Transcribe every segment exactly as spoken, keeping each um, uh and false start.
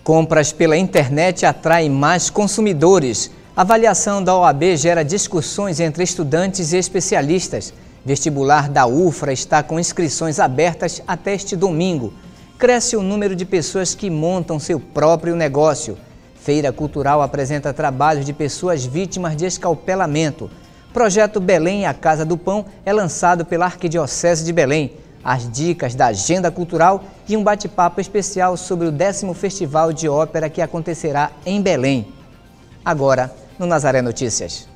Compras pela internet atraem mais consumidores. A avaliação da O A B gera discussões entre estudantes e especialistas. Vestibular da U F R A está com inscrições abertas até este domingo. Cresce o número de pessoas que montam seu próprio negócio. Feira Cultural apresenta trabalhos de pessoas vítimas de escalpelamento. Projeto Belém, a Casa do Pão, é lançado pela Arquidiocese de Belém. As dicas da agenda cultural e um bate-papo especial sobre o décimo Festival de Ópera que acontecerá em Belém. Agora, no Nazaré Notícias.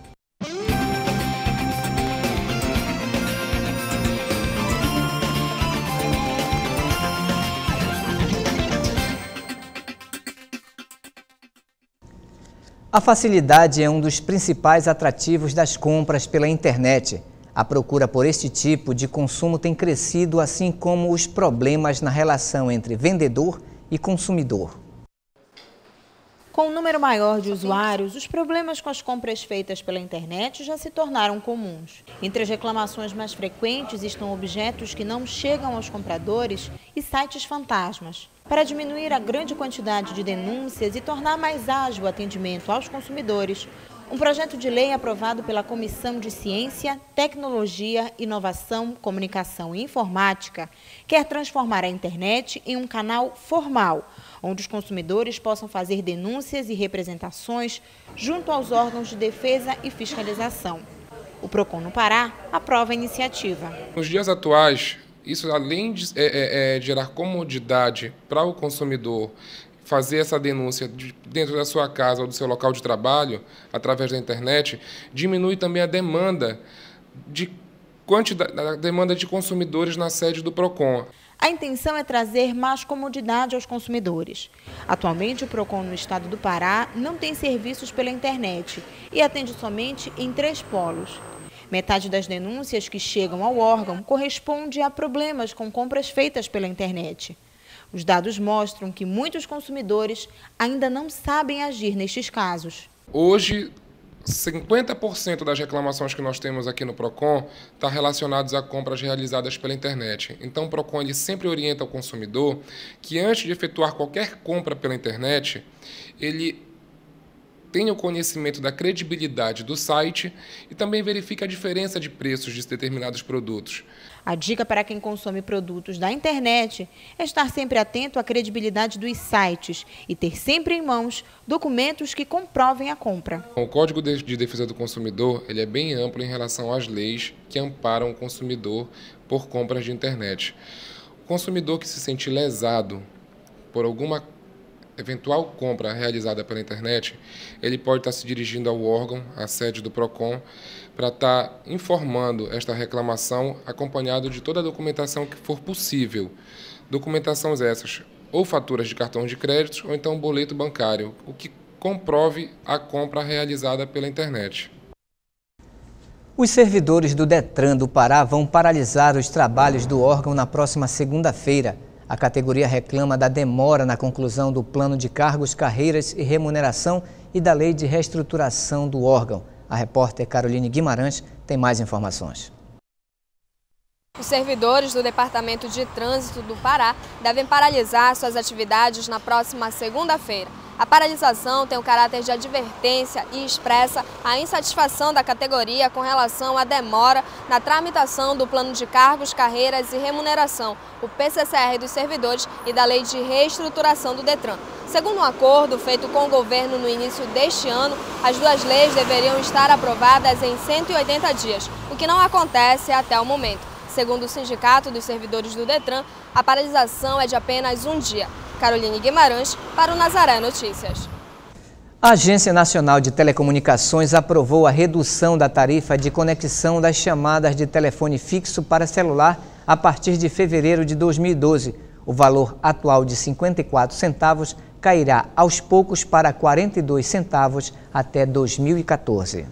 A facilidade é um dos principais atrativos das compras pela internet. A procura por este tipo de consumo tem crescido, assim como os problemas na relação entre vendedor e consumidor. Com um número maior de usuários, os problemas com as compras feitas pela internet já se tornaram comuns. Entre as reclamações mais frequentes estão objetos que não chegam aos compradores e sites fantasmas. Para diminuir a grande quantidade de denúncias e tornar mais ágil o atendimento aos consumidores, um projeto de lei aprovado pela Comissão de Ciência, Tecnologia, Inovação, Comunicação e Informática quer transformar a internet em um canal formal, onde os consumidores possam fazer denúncias e representações junto aos órgãos de defesa e fiscalização. O PROCON no Pará aprova a iniciativa. Nos dias atuais, isso além de é, é, é, gerar comodidade para o consumidor, fazer essa denúncia dentro da sua casa ou do seu local de trabalho, através da internet, diminui também a demanda de, quantidade, a demanda de consumidores na sede do PROCON. A intenção é trazer mais comodidade aos consumidores. Atualmente, o PROCON no estado do Pará não tem serviços pela internet e atende somente em três polos. Metade das denúncias que chegam ao órgão corresponde a problemas com compras feitas pela internet. Os dados mostram que muitos consumidores ainda não sabem agir nestes casos. Hoje, cinquenta por cento das reclamações que nós temos aqui no PROCON estão relacionadas a compras realizadas pela internet. Então, o PROCON ele sempre orienta o consumidor que, antes de efetuar qualquer compra pela internet, ele tenha o conhecimento da credibilidade do site e também verifique a diferença de preços de determinados produtos. A dica para quem consome produtos da internet é estar sempre atento à credibilidade dos sites e ter sempre em mãos documentos que comprovem a compra. O Código de Defesa do Consumidor ele é bem amplo em relação às leis que amparam o consumidor por compras de internet. O consumidor que se sente lesado por alguma eventual compra realizada pela internet, ele pode estar se dirigindo ao órgão, à sede do PROCON, para estar informando esta reclamação, acompanhado de toda a documentação que for possível. Documentações essas, ou faturas de cartão de crédito, ou então boleto bancário, o que comprove a compra realizada pela internet. Os servidores do Detran do Pará vão paralisar os trabalhos do órgão na próxima segunda-feira. A categoria reclama da demora na conclusão do plano de cargos, carreiras e remuneração e da lei de reestruturação do órgão. A repórter Caroline Guimarães tem mais informações. Os servidores do Departamento de Trânsito do Pará devem paralisar suas atividades na próxima segunda-feira. A paralisação tem o caráter de advertência e expressa a insatisfação da categoria com relação à demora na tramitação do Plano de Cargos, Carreiras e Remuneração, o P C C R dos servidores e da Lei de Reestruturação do Detran. Segundo um acordo feito com o governo no início deste ano, as duas leis deveriam estar aprovadas em cento e oitenta dias, o que não acontece até o momento. Segundo o Sindicato dos Servidores do Detran, a paralisação é de apenas um dia. Caroline Guimarães, para o Nazaré Notícias. A Agência Nacional de Telecomunicações aprovou a redução da tarifa de conexão das chamadas de telefone fixo para celular a partir de fevereiro de dois mil e doze. O valor atual de cinquenta e quatro centavos cairá aos poucos para quarenta e dois centavos até dois mil e quatorze.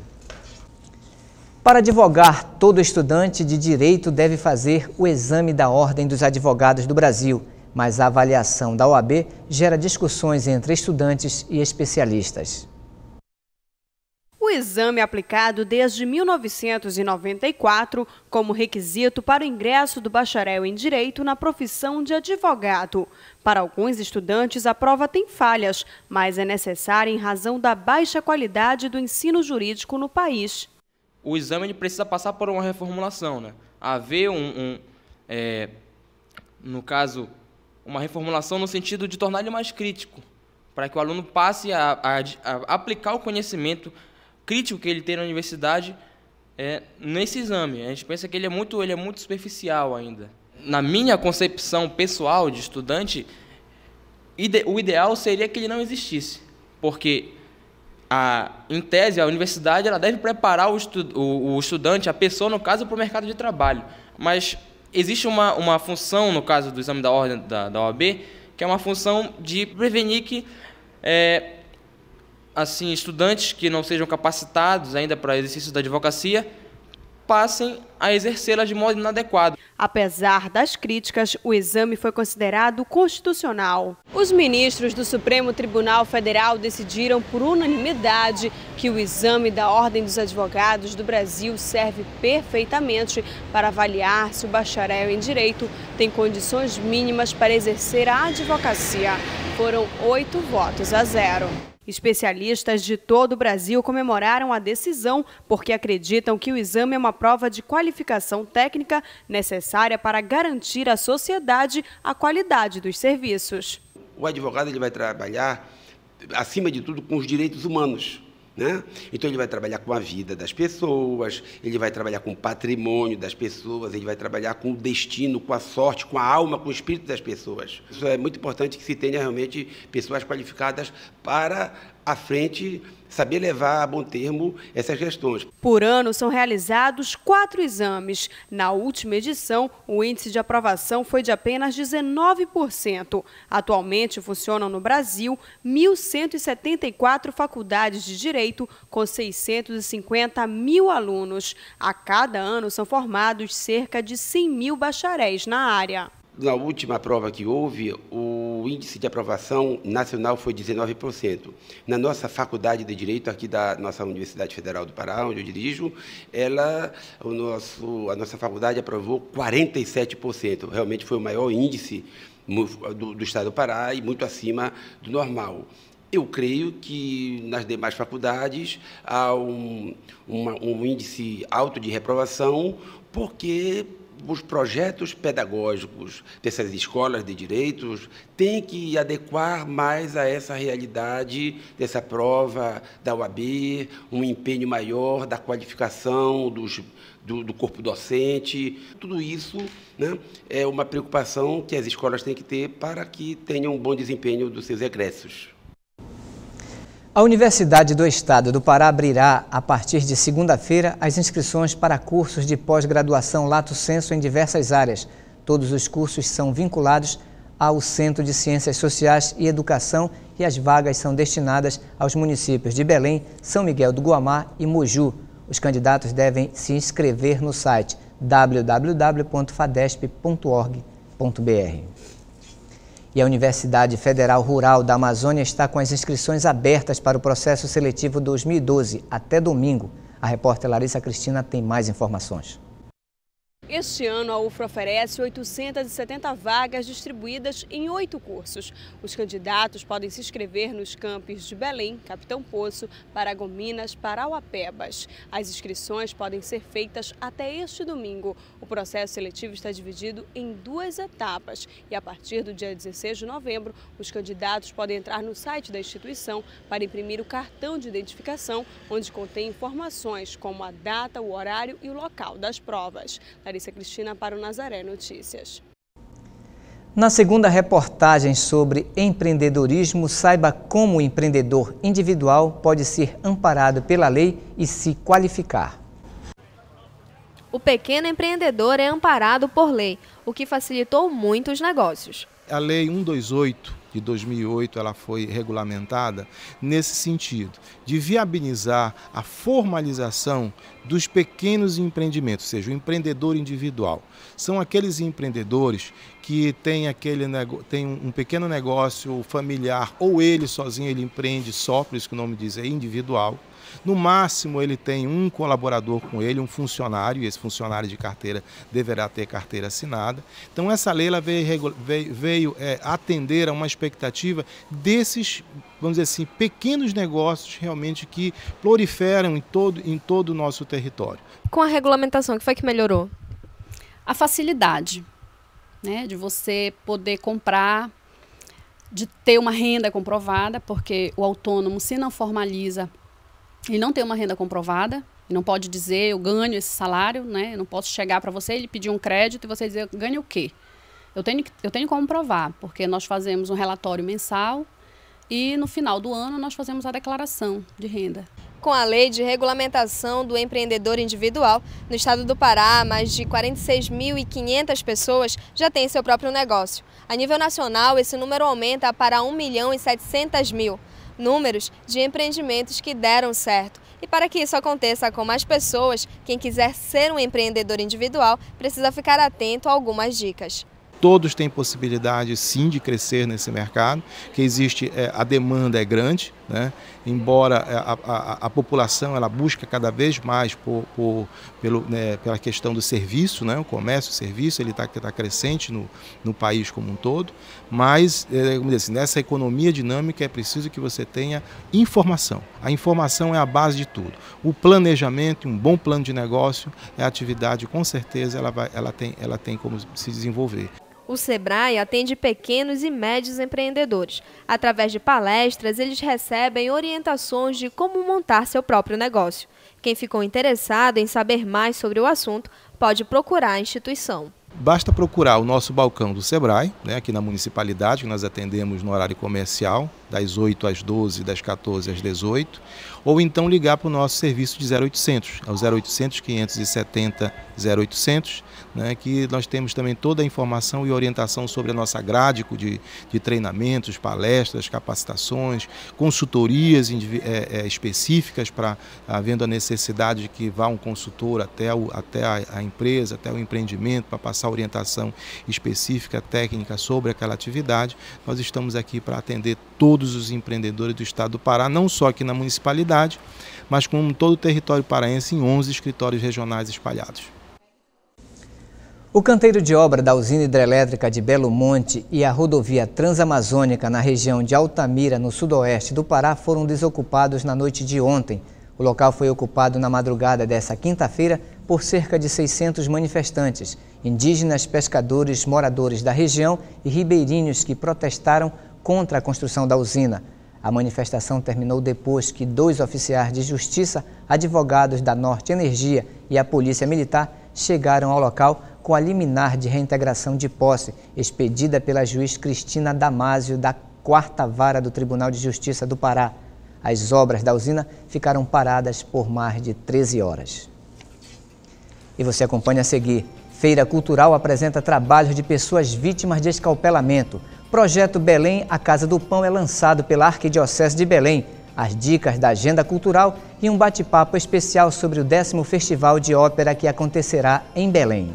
Para advogar, todo estudante de direito deve fazer o exame da Ordem dos Advogados do Brasil, mas a avaliação da O A B gera discussões entre estudantes e especialistas. O O exame é aplicado desde mil novecentos e noventa e quatro como requisito para o ingresso do bacharel em Direito na profissão de advogado. Para alguns estudantes, a prova tem falhas, mas é necessária em razão da baixa qualidade do ensino jurídico no país. O exame ele precisa passar por uma reformulação, né? Haver, um, um, é, no caso, uma reformulação no sentido de tornar ele mais crítico, para que o aluno passe a, a, a aplicar o conhecimento crítico que ele tem na universidade é, nesse exame. A gente pensa que ele é muito, ele é muito superficial ainda. Na minha concepção pessoal de estudante, ide, o ideal seria que ele não existisse, porque, a, em tese, a universidade ela deve preparar o, estu, o, o estudante, a pessoa, no caso, para o mercado de trabalho. Mas existe uma, uma função, no caso do exame da ordem da, da O A B, que é uma função de prevenir que é, assim, estudantes que não sejam capacitados ainda para exercício da advocacia passem a exercê-la de modo inadequado. Apesar das críticas, o exame foi considerado constitucional. Os ministros do Supremo Tribunal Federal decidiram por unanimidade que o exame da Ordem dos Advogados do Brasil serve perfeitamente para avaliar se o bacharel em Direito tem condições mínimas para exercer a advocacia. Foram oito votos a zero. Especialistas de todo o Brasil comemoraram a decisão porque acreditam que o exame é uma prova de qualificação técnica necessária para garantir à sociedade a qualidade dos serviços. O advogado ele vai trabalhar, acima de tudo, com os direitos humanos, né? Então ele vai trabalhar com a vida das pessoas, ele vai trabalhar com o patrimônio das pessoas, ele vai trabalhar com o destino, com a sorte, com a alma, com o espírito das pessoas. Isso é muito importante que se tenha realmente pessoas qualificadas para à frente saber levar a bom termo essas questões. Por ano são realizados quatro exames. Na última edição, o índice de aprovação foi de apenas dezenove por cento. Atualmente funcionam no Brasil mil cento e setenta e quatro faculdades de direito com seiscentos e cinquenta mil alunos. A cada ano são formados cerca de cem mil bacharéis na área. Na última prova que houve, o índice de aprovação nacional foi dezenove por cento. Na nossa faculdade de Direito, aqui da nossa Universidade Federal do Pará, onde eu dirijo, ela, o nosso, a nossa faculdade aprovou quarenta e sete por cento. Realmente foi o maior índice do, do estado do Pará e muito acima do normal. Eu creio que nas demais faculdades há um, uma, um índice alto de reprovação, porque os projetos pedagógicos dessas escolas de direitos têm que adequar mais a essa realidade dessa prova da O A B, um empenho maior da qualificação dos, do, do corpo docente. Tudo isso, né, é uma preocupação que as escolas têm que ter para que tenham um bom desempenho dos seus egressos. A Universidade do Estado do Pará abrirá, a partir de segunda-feira, as inscrições para cursos de pós-graduação lato sensu em diversas áreas. Todos os cursos são vinculados ao Centro de Ciências Sociais e Educação e as vagas são destinadas aos municípios de Belém, São Miguel do Guamá e Moju. Os candidatos devem se inscrever no site w w w ponto fadesp ponto org ponto b r. E a Universidade Federal Rural da Amazônia está com as inscrições abertas para o processo seletivo dois mil e doze, até domingo. A repórter Larissa Cristina tem mais informações. Este ano, a U F R A oferece oitocentas e setenta vagas distribuídas em oito cursos. Os candidatos podem se inscrever nos campos de Belém, Capitão Poço, Paragominas, Parauapebas. As inscrições podem ser feitas até este domingo. O processo seletivo está dividido em duas etapas e, a partir do dia dezesseis de novembro, os candidatos podem entrar no site da instituição para imprimir o cartão de identificação, onde contém informações como a data, o horário e o local das provas. Larissa Cristina para o Nazaré Notícias. Na segunda reportagem sobre empreendedorismo, saiba como o empreendedor individual pode ser amparado pela lei e se qualificar. O pequeno empreendedor é amparado por lei, o que facilitou muito os negócios. A Lei cento e vinte e oito de dois mil e oito ela foi regulamentada nesse sentido, de viabilizar a formalização dos pequenos empreendimentos, ou seja, o empreendedor individual. São aqueles empreendedores que que tem, aquele, tem um pequeno negócio familiar, ou ele sozinho ele empreende só, por isso que o nome diz é individual. No máximo ele tem um colaborador com ele, um funcionário, e esse funcionário de carteira deverá ter carteira assinada. Então essa lei ela veio, veio, veio é, atender a uma expectativa desses, vamos dizer assim, pequenos negócios realmente que proliferam em todo, em todo o nosso território. Com a regulamentação, o que foi que melhorou? A facilidade, né, de você poder comprar, de ter uma renda comprovada, porque o autônomo, se não formaliza, ele não tem uma renda comprovada, ele não pode dizer eu ganho esse salário, né? Eu não posso chegar para você e pedir um crédito e você dizer ganha o quê? Eu tenho, eu tenho como provar, porque nós fazemos um relatório mensal e no final do ano nós fazemos a declaração de renda. Com a lei de regulamentação do empreendedor individual, no estado do Pará, mais de quarenta e seis mil e quinhentas pessoas já têm seu próprio negócio. A nível nacional, esse número aumenta para um milhão e setecentos mil. Números de empreendimentos que deram certo. E para que isso aconteça com mais pessoas, quem quiser ser um empreendedor individual precisa ficar atento a algumas dicas. Todos têm possibilidade sim de crescer nesse mercado, que existe, é, a demanda é grande, né? Embora a, a, a população ela busca cada vez mais por, por, pelo, né, pela questão do serviço, né? O comércio, o serviço, ele está tá crescente no, no país como um todo, mas é, como dizer assim, nessa economia dinâmica é preciso que você tenha informação. A informação é a base de tudo. O planejamento, um bom plano de negócio, é a atividade, com certeza, ela, vai, ela, tem, ela tem como se desenvolver. O Sebrae atende pequenos e médios empreendedores. Através de palestras, eles recebem orientações de como montar seu próprio negócio. Quem ficou interessado em saber mais sobre o assunto pode procurar a instituição. Basta procurar o nosso balcão do Sebrae, né, aqui na municipalidade, que nós atendemos no horário comercial, das oito às doze, das quatorze às dezoito, ou então ligar para o nosso serviço de zero oitocentos, ao zero oitocentos, quinhentos e setenta, zero oitocentos, né, que nós temos também toda a informação e orientação sobre a nossa grade de, de treinamentos, palestras, capacitações, consultorias é, é, específicas para, havendo a necessidade de que vá um consultor até, o, até a, a empresa, até o empreendimento, para passar orientação específica, técnica sobre aquela atividade. Nós estamos aqui para atender todos os empreendedores do estado do Pará, não só aqui na municipalidade, mas como todo o território paraense em onze escritórios regionais espalhados. O canteiro de obra da usina hidrelétrica de Belo Monte e a rodovia transamazônica na região de Altamira, no sudoeste do Pará, foram desocupados na noite de ontem. O local foi ocupado na madrugada desta quinta-feira por cerca de seiscentos manifestantes, indígenas, pescadores, moradores da região e ribeirinhos que protestaram contra a construção da usina. A manifestação terminou depois que dois oficiais de justiça, advogados da Norte Energia e a Polícia Militar chegaram ao local com a liminar de reintegração de posse, expedida pela juiz Cristina Damásio, da quarta Vara do Tribunal de Justiça do Pará. As obras da usina ficaram paradas por mais de treze horas. E você acompanha a seguir. Feira Cultural apresenta trabalhos de pessoas vítimas de escalpelamento. Projeto Belém, a Casa do Pão, é lançado pela Arquidiocese de Belém. As dicas da agenda cultural e um bate-papo especial sobre o décimo Festival de Ópera que acontecerá em Belém.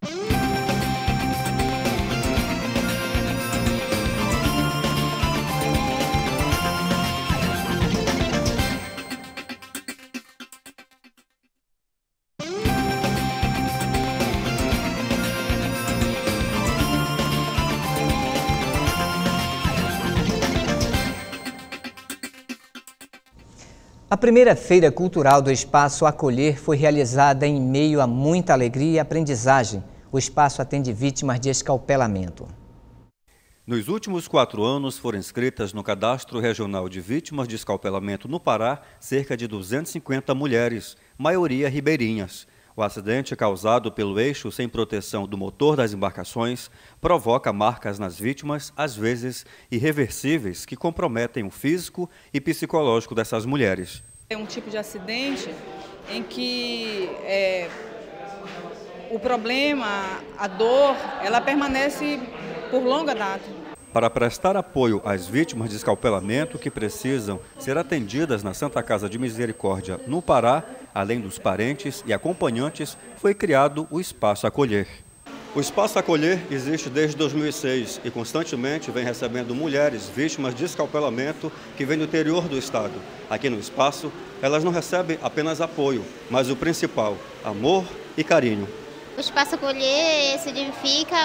A primeira Feira Cultural do Espaço Acolher foi realizada em meio a muita alegria e aprendizagem. O espaço atende vítimas de escalpelamento. Nos últimos quatro anos foram inscritas no Cadastro Regional de Vítimas de Escalpelamento no Pará cerca de duzentas e cinquenta mulheres, maioria ribeirinhas. O acidente causado pelo eixo sem proteção do motor das embarcações provoca marcas nas vítimas, às vezes irreversíveis, que comprometem o físico e psicológico dessas mulheres. É um tipo de acidente em que é, o problema, a dor, ela permanece por longa data. Para prestar apoio às vítimas de escalpelamento que precisam ser atendidas na Santa Casa de Misericórdia, no Pará, além dos parentes e acompanhantes, foi criado o Espaço Acolher. O Espaço Acolher existe desde dois mil e seis e constantemente vem recebendo mulheres vítimas de escalpelamento que vêm do interior do estado. Aqui no espaço, elas não recebem apenas apoio, mas o principal, amor e carinho. O Espaço Acolher significa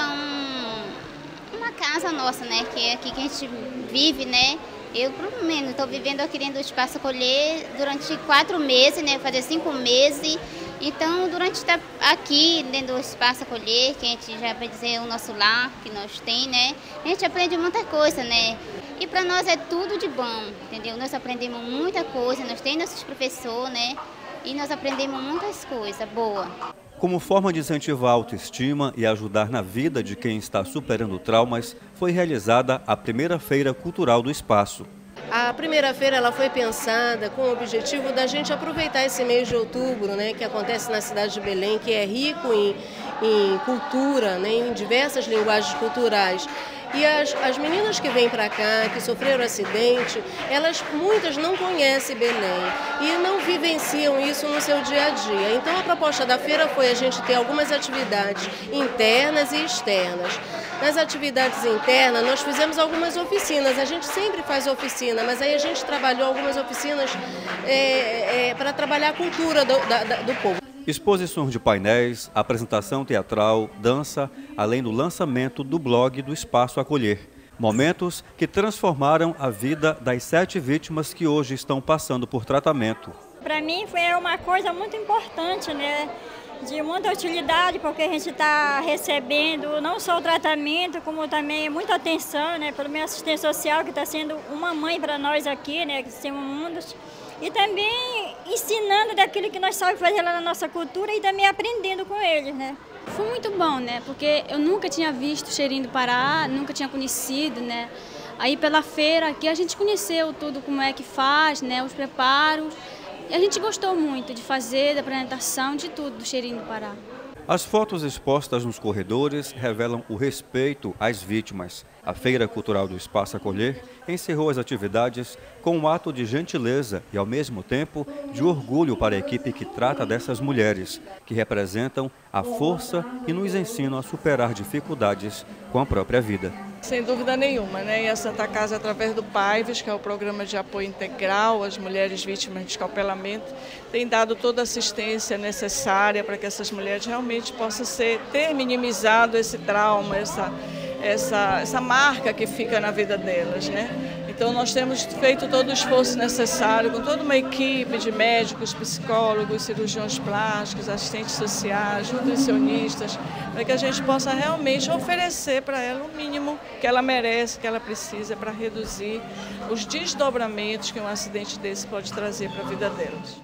um, uma casa nossa, né? Que é aqui que a gente vive, né? Eu, pelo menos, estou vivendo aqui dentro do Espaço Acolher durante quatro meses, né? Fazer cinco meses. Então, durante estar aqui dentro do Espaço Acolher, que a gente já vai dizer o nosso lar, que nós tem, né? A gente aprende muita coisa, né? E para nós é tudo de bom, entendeu? Nós aprendemos muita coisa, nós temos nossos professores, né? E nós aprendemos muitas coisas boas. Como forma de incentivar a autoestima e ajudar na vida de quem está superando traumas, foi realizada a primeira Feira Cultural do Espaço. A primeira feira ela foi pensada com o objetivo da gente aproveitar esse mês de outubro, né, que acontece na cidade de Belém, que é rico em, em cultura, né, em diversas linguagens culturais. E as, as meninas que vêm para cá, que sofreram acidente, elas muitas não conhecem Belém e não vivenciam isso no seu dia a dia. Então a proposta da feira foi a gente ter algumas atividades internas e externas. Nas atividades internas nós fizemos algumas oficinas, a gente sempre faz oficina, mas aí a gente trabalhou algumas oficinas é, é, para trabalhar a cultura do, da, do povo. Exposições de painéis, apresentação teatral, dança, além do lançamento do blog do Espaço Acolher. Momentos que transformaram a vida das sete vítimas que hoje estão passando por tratamento. Para mim foi uma coisa muito importante, né? De muita utilidade, porque a gente está recebendo não só o tratamento, como também muita atenção, né? Pelo meu assistente social, que está sendo uma mãe para nós aqui, né? Que temos mundos. E também ensinando daquilo que nós sabemos fazer lá na nossa cultura e também aprendendo com eles, né? Foi muito bom, né? Porque eu nunca tinha visto Cheirinho do Pará, nunca tinha conhecido, né? Aí pela feira aqui a gente conheceu tudo, como é que faz, né? Os preparos. E a gente gostou muito de fazer, da apresentação, de tudo do Cheirinho do Pará. As fotos expostas nos corredores revelam o respeito às vítimas. A Feira Cultural do Espaço Acolher encerrou as atividades com um ato de gentileza e, ao mesmo tempo, de orgulho para a equipe que trata dessas mulheres, que representam a força e nos ensinam a superar dificuldades com a própria vida. Sem dúvida nenhuma, né? E a Santa Casa, através do PAIVES, que é o Programa de Apoio Integral às Mulheres Vítimas de Escalpelamento, tem dado toda a assistência necessária para que essas mulheres realmente possam ser, ter minimizado esse trauma, essa, essa, essa marca que fica na vida delas, né? Então nós temos feito todo o esforço necessário com toda uma equipe de médicos, psicólogos, cirurgiões plásticos, assistentes sociais, nutricionistas, para que a gente possa realmente oferecer para ela o mínimo que ela merece, que ela precisa para reduzir os desdobramentos que um acidente desse pode trazer para a vida delas.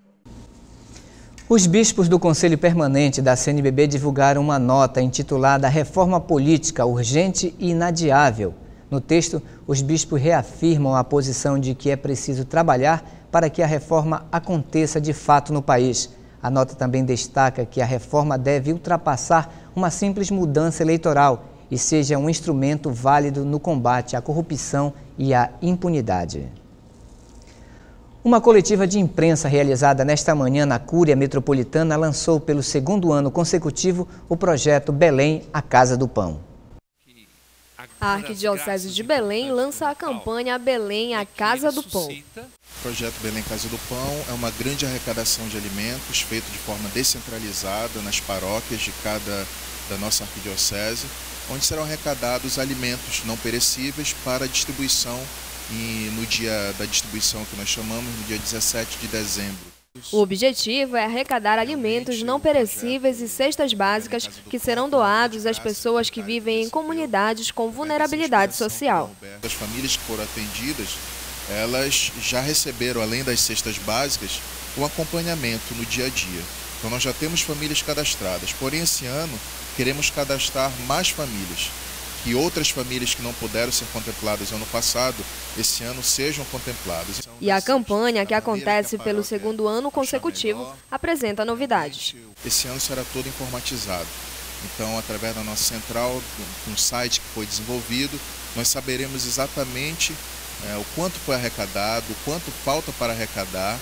Os bispos do Conselho Permanente da C N B B divulgaram uma nota intitulada Reforma Política Urgente e Inadiável. No texto, os bispos reafirmam a posição de que é preciso trabalhar para que a reforma aconteça de fato no país. A nota também destaca que a reforma deve ultrapassar uma simples mudança eleitoral e seja um instrumento válido no combate à corrupção e à impunidade. Uma coletiva de imprensa realizada nesta manhã na Cúria Metropolitana lançou pelo segundo ano consecutivo o projeto Belém, a Casa do Pão. A Arquidiocese de Belém lança a campanha Belém, a Casa do Pão. O projeto Belém Casa do Pão é uma grande arrecadação de alimentos feito de forma descentralizada nas paróquias de cada da nossa arquidiocese, onde serão arrecadados alimentos não perecíveis para distribuição e no dia da distribuição que nós chamamos, no dia dezessete de dezembro. O objetivo é arrecadar alimentos não perecíveis e cestas básicas que serão doados às pessoas que vivem em comunidades com vulnerabilidade social. As famílias que foram atendidas, elas já receberam, além das cestas básicas, um acompanhamento no dia a dia. Então nós já temos famílias cadastradas, porém esse ano queremos cadastrar mais famílias. Que outras famílias que não puderam ser contempladas ano passado, esse ano sejam contempladas. E a campanha, que acontece pelo segundo ano consecutivo, apresenta novidades. Esse ano será todo informatizado. Então, através da nossa central, um site que foi desenvolvido, nós saberemos exatamente é, o quanto foi arrecadado, o quanto falta para arrecadar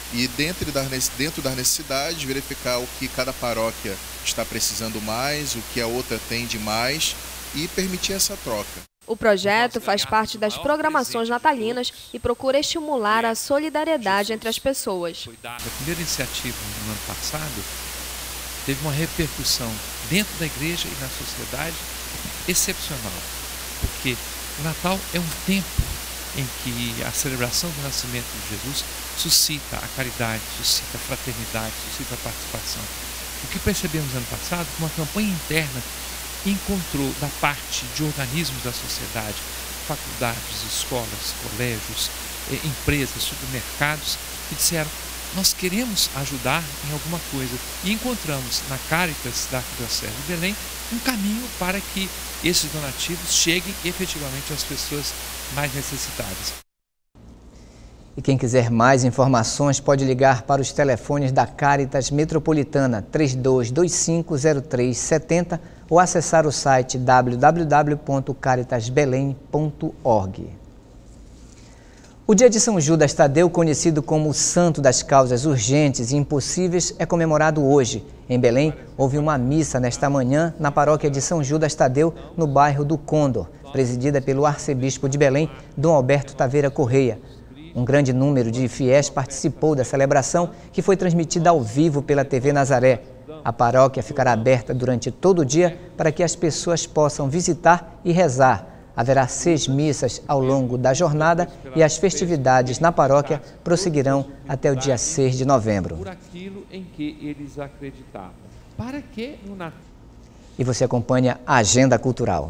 e dentro das, dentro das necessidades verificar o que cada paróquia está precisando mais, o que a outra tem de mais e permitir essa troca. O projeto faz parte das programações natalinas e procura estimular a solidariedade entre as pessoas. A primeira iniciativa no ano passado teve uma repercussão dentro da igreja e na sociedade excepcional, porque o Natal é um tempo em que a celebração do nascimento de Jesus suscita a caridade, suscita a fraternidade, suscita a participação. O que percebemos no ano passado, uma campanha interna encontrou da parte de organismos da sociedade, faculdades, escolas, colégios, empresas, supermercados, que disseram: nós queremos ajudar em alguma coisa. E encontramos na Caritas da Arquidiocese de Belém um caminho para que esses donativos cheguem efetivamente às pessoas mais necessitadas. E quem quiser mais informações pode ligar para os telefones da Caritas Metropolitana três dois dois cinco zero três sete zero ou acessar o site w w w ponto caritas belém ponto org. O dia de São Judas Tadeu, conhecido como o Santo das Causas Urgentes e Impossíveis, é comemorado hoje. Em Belém, houve uma missa nesta manhã na paróquia de São Judas Tadeu, no bairro do Condor, presidida pelo arcebispo de Belém, Dom Alberto Taveira Correia. Um grande número de fiéis participou da celebração, que foi transmitida ao vivo pela T V Nazaré. A paróquia ficará aberta durante todo o dia para que as pessoas possam visitar e rezar. Haverá seis missas ao longo da jornada e as festividades na paróquia prosseguirão até o dia seis de novembro. Por aquilo em que eles acreditavam. Para que no Natal? E você acompanha a Agenda Cultural.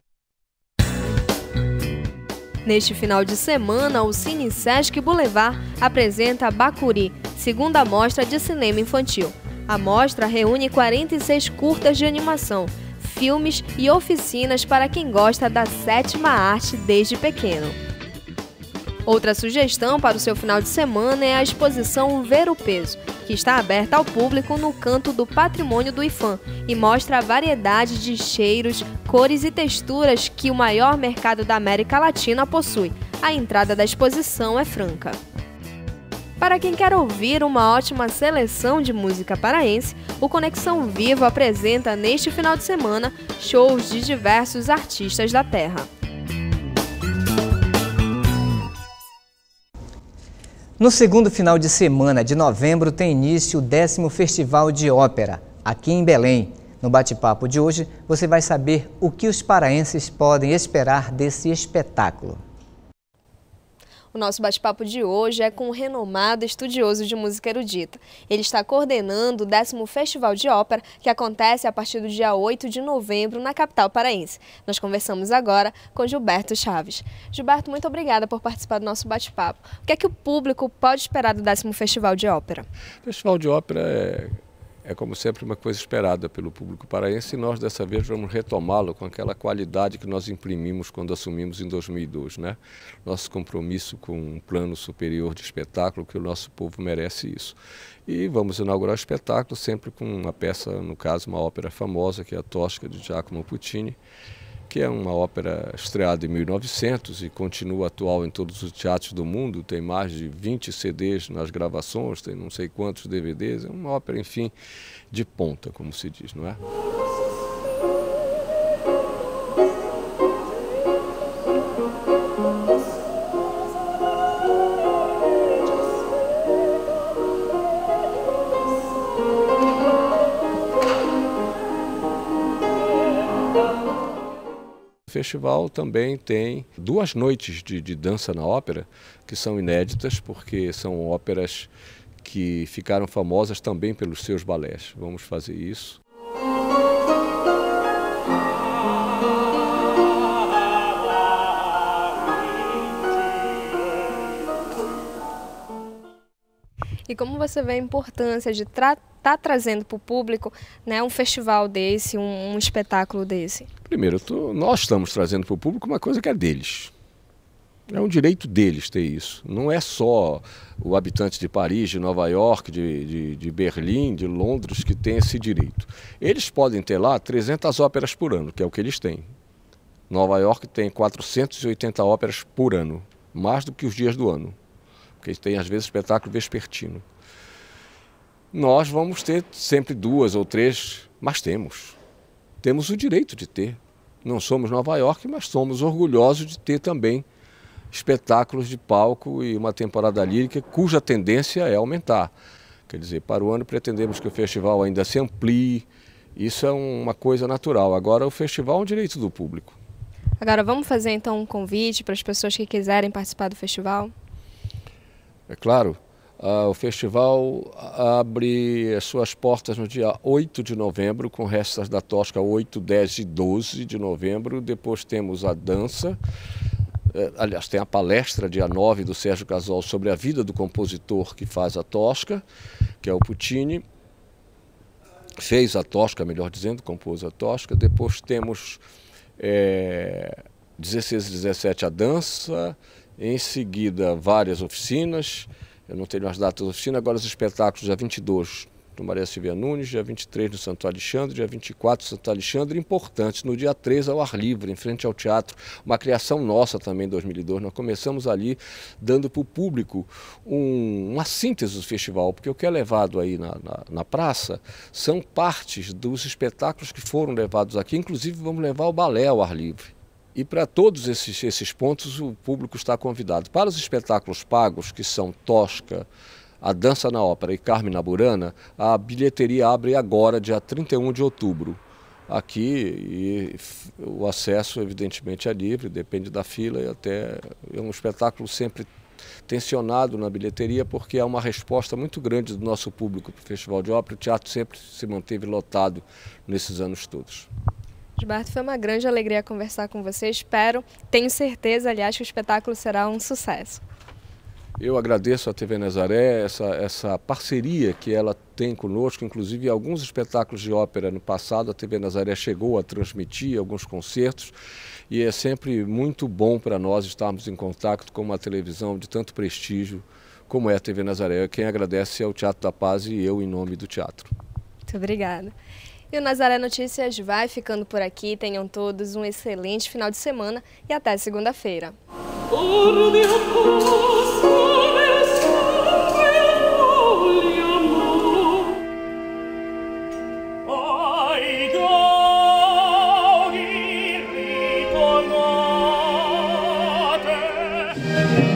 Neste final de semana, o Cine Sesc Boulevard apresenta Bacuri, segunda mostra de cinema infantil. A mostra reúne quarenta e seis curtas de animação, filmes e oficinas para quem gosta da sétima arte desde pequeno. Outra sugestão para o seu final de semana é a exposição Ver o Peso, que está aberta ao público no canto do Patrimônio do I F A M e mostra a variedade de cheiros, cores e texturas que o maior mercado da América Latina possui. A entrada da exposição é franca. Para quem quer ouvir uma ótima seleção de música paraense, o Conexão Vivo apresenta neste final de semana shows de diversos artistas da terra. No segundo final de semana de novembro tem início o décimo Festival de Ópera, aqui em Belém. No bate-papo de hoje, você vai saber o que os paraenses podem esperar desse espetáculo. O nosso bate-papo de hoje é com um renomado estudioso de música erudita. Ele está coordenando o décimo Festival de Ópera, que acontece a partir do dia oito de novembro na capital paraense. Nós conversamos agora com Gilberto Chaves. Gilberto, muito obrigada por participar do nosso bate-papo. O que é que o público pode esperar do décimo Festival de Ópera? O Festival de Ópera é... É, como sempre, uma coisa esperada pelo público paraense e nós, dessa vez, vamos retomá-lo com aquela qualidade que nós imprimimos quando assumimos em dois mil e dois, né? Nosso compromisso com um plano superior de espetáculo, que o nosso povo merece isso. E vamos inaugurar o espetáculo sempre com uma peça, no caso, uma ópera famosa, que é a Tosca, de Giacomo Puccini, que é uma ópera estreada em mil e novecentos e continua atual em todos os teatros do mundo, tem mais de vinte C Ds nas gravações, tem não sei quantos D V Ds, é uma ópera, enfim, de ponta, como se diz, não é? O festival também tem duas noites de, de dança na ópera, que são inéditas, porque são óperas que ficaram famosas também pelos seus balés. Vamos fazer isso. E como você vê a importância de estar tá trazendo para o público, né, um festival desse, um, um espetáculo desse? Primeiro, tô, nós estamos trazendo para o público uma coisa que é deles. É um direito deles ter isso. Não é só o habitante de Paris, de Nova York, de, de, de Berlim, de Londres que tem esse direito. Eles podem ter lá trezentas óperas por ano, que é o que eles têm. Nova York tem quatrocentas e oitenta óperas por ano, mais do que os dias do ano. porque tem às vezes espetáculo vespertino. Nós vamos ter sempre duas ou três, mas temos. Temos o direito de ter. Não somos Nova York, mas somos orgulhosos de ter também espetáculos de palco e uma temporada lírica cuja tendência é aumentar. Quer dizer, para o ano pretendemos que o festival ainda se amplie, isso é uma coisa natural. Agora o festival é um direito do público. Agora vamos fazer então um convite para as pessoas que quiserem participar do festival? É claro, uh, o festival abre as suas portas no dia oito de novembro, com restas da Tosca oito, dez e doze de novembro. Depois temos a dança, uh, aliás, tem a palestra dia nove do Sérgio Casal sobre a vida do compositor que faz a Tosca, que é o Puccini. Fez a Tosca, melhor dizendo, compôs a Tosca. Depois temos é, dezesseis e dezessete a dança, em seguida várias oficinas, eu não tenho as datas da oficina, agora os espetáculos dia vinte e dois no Maria Silvia Nunes, dia vinte e três no Santo Alexandre, dia vinte e quatro no Santo Alexandre, importantes, no dia três ao ar livre, em frente ao teatro, uma criação nossa também em dois mil e dois, nós começamos ali dando para o público um, uma síntese do festival, porque o que é levado aí na, na, na praça são partes dos espetáculos que foram levados aqui, inclusive vamos levar o balé ao ar livre. E para todos esses, esses pontos o público está convidado. Para os espetáculos pagos, que são Tosca, A Dança na Ópera e Carmen na Burana, a bilheteria abre agora, dia trinta e um de outubro. Aqui e o acesso, evidentemente, é livre, depende da fila e até é um espetáculo sempre tensionado na bilheteria, porque é uma resposta muito grande do nosso público para o Festival de Ópera. O teatro sempre se manteve lotado nesses anos todos. Gilberto, foi uma grande alegria conversar com você. Espero, tenho certeza, aliás, que o espetáculo será um sucesso. Eu agradeço à T V Nazaré essa, essa parceria que ela tem conosco, inclusive alguns espetáculos de ópera no passado, a T V Nazaré chegou a transmitir alguns concertos e é sempre muito bom para nós estarmos em contato com uma televisão de tanto prestígio como é a T V Nazaré. Quem agradece é o Teatro da Paz e eu em nome do teatro. Muito obrigada. E o Nazaré Notícias vai ficando por aqui. Tenham todos um excelente final de semana e até segunda-feira. Thank you.